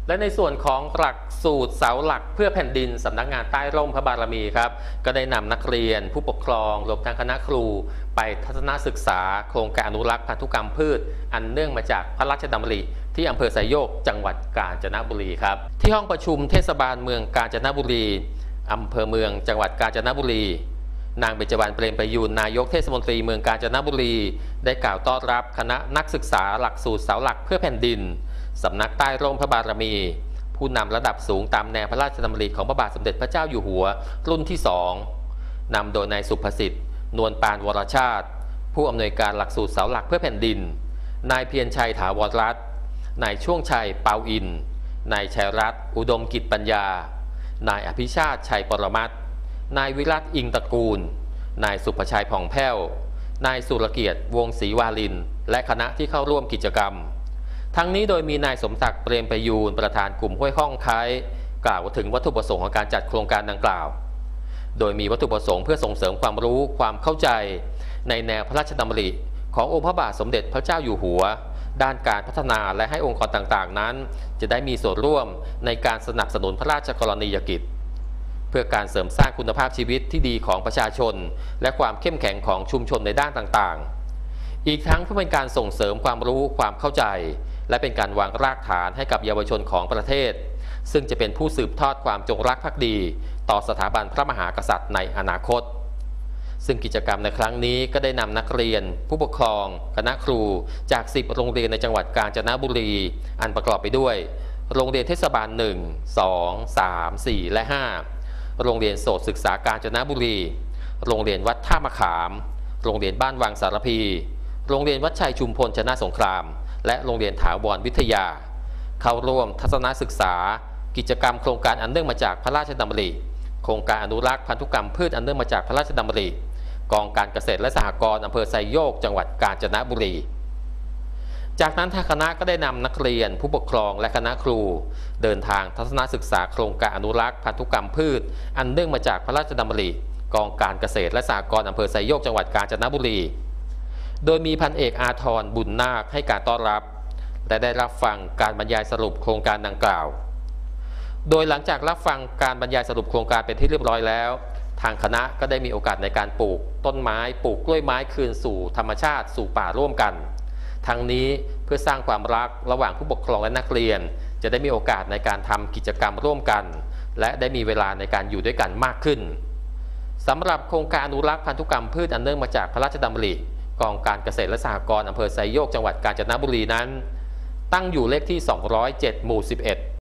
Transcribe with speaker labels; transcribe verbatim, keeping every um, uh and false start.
Speaker 1: และในส่วนของหลักสูตรเสาหลักเพื่อแผ่นดินสำนักงานใต้ร่มพระบารมีครับก็ได้นำนักเรียนผู้ปกครองรวมทั้งคณะครูไปทัศนศึกษาโครงการอนุรักษ์พันธุกรรมพืชอันเนื่องมาจากพระราชดำริที่อำเภอไซโยกจังหวัดกาญจนบุรีครับที่ห้องประชุมเทศบาลเมืองกาญจนบุรีอำเภอเมืองจังหวัดกาญจนบุรีนางเบญจวรรณเปรมประยูรนายกเทศมนตรีเมืองกาญจนบุรีได้กล่าวต้อนรับคณะนักศึกษาหลักสูตรเสาหลักเพื่อแผ่นดินสำนักใต้ร่มพระบารมีผู้นำระดับสูงตามแนวพระราชดำริของพระบาทสมเด็จพระเจ้าอยู่หัวรุ่นที่สองนำโดยนายสุภสิทธิ์นวลปานวรชาติผู้อำนวยการหลักสูตรเสาหลักเพื่อแผ่นดินนายเพียรชัยถาวรรัตน์นายช่วงชัยเปาอินนายชัยรัตน์อุดมกิจปัญญานายอภิชาติชัยปรมัตถ์นายวิรัตอิงตระกูลนายสุภชัยผ่องแผ้วนายสุรเกียรติวงศรีวาลินและคณะที่เข้าร่วมกิจกรรมทั้งนี้โดยมีนายสมศักดิ์เปรมประยูรประธานกลุ่มห้วยข้องไคร้กล่าวถึงวัตถุประสงค์ของการจัดโครงการดังกล่าวโดยมีวัตถุประสงค์เพื่อส่งเสริมความรู้ความเข้าใจในแนวพระราชดำริขององค์พระบาทสมเด็จพระเจ้าอยู่หัวด้านการพัฒนาและให้องค์กรต่างๆนั้นจะได้มีส่วนร่วมในการสนับสนุนพระราชกรณียกิจเพื่อการเสริมสร้างคุณภาพชีวิตที่ดีของประชาชนและความเข้มแข็งของชุมชนในด้านต่างๆอีกทั้งเพื่อเป็นการส่งเสริมความรู้ความเข้าใจและเป็นการวางรากฐานให้กับเยาวชนของประเทศซึ่งจะเป็นผู้สืบทอดความจงรักภักดีต่อสถาบันพระมหากษัตริย์ในอนาคตซึ่งกิจกรรมในครั้งนี้ก็ได้นำนักเรียนผู้ปกครองคณะครูจากสิบโรงเรียนในจังหวัดกาญจนบุรีอันประกอบไปด้วยโรงเรียนเทศบาลหนึ่ง สอง สาม สี่ และห้าโรงเรียนโสตศึกษากาญจนบุรีโรงเรียนวัดท่ามะขามโรงเรียนบ้านวังสารพีโรงเรียนวัดชัยชุมพลชนะสงครามและโรงเรียนถาวรวิทยาเข้าร่วมทัศนศึกษากิจกรรมโครงการอันเนื่องมาจากพระราชดำริโครงการอนุรักษ์พันธุกรรมพืชอันเนื่องมาจากพระราชดำริกองการเกษตรและสหกรณ์อำเภอไซโยกจังหวัดกาญจนบุรีจากนั้นทางคณะก็ได้นำนักเรียนผู้ปกครองและคณะครูเดินทางทัศนศึกษาโครงการอนุรักษ์พันธุกรรมพืชอันเนื่องมาจากพระราชดำริกองการเกษตรและสหกรณ์อำเภอไซโยกจังหวัดกาญจนบุรีโดยมีพันเอกอาทรบุญนาคให้การต้อนรับและได้รับฟังการบรรยายสรุปโครงการดังกล่าวโดยหลังจากรับฟังการบรรยายสรุปโครงการเป็นที่เรียบร้อยแล้วทางคณะก็ได้มีโอกาสในการปลูกต้นไม้ปลูกกล้วยไม้คืนสู่ธรรมชาติสู่ป่าร่วมกันทั้งนี้เพื่อสร้างความรักระหว่างผู้ปกครองและนักเรียนจะได้มีโอกาสในการทำกิจกรรมร่วมกันและได้มีเวลาในการอยู่ด้วยกันมากขึ้นสำหรับโครงการอนุรักษ์พันธุกรรมพืชอันเนื่องมาจากพระราชดำริกองการเกษตรและสหกรณ์อำเภอไซโยกจังหวัดกาญจนบุรีนั้นตั้งอยู่เลขที่สองร้อยเจ็ดหมู่สิบเอ็ด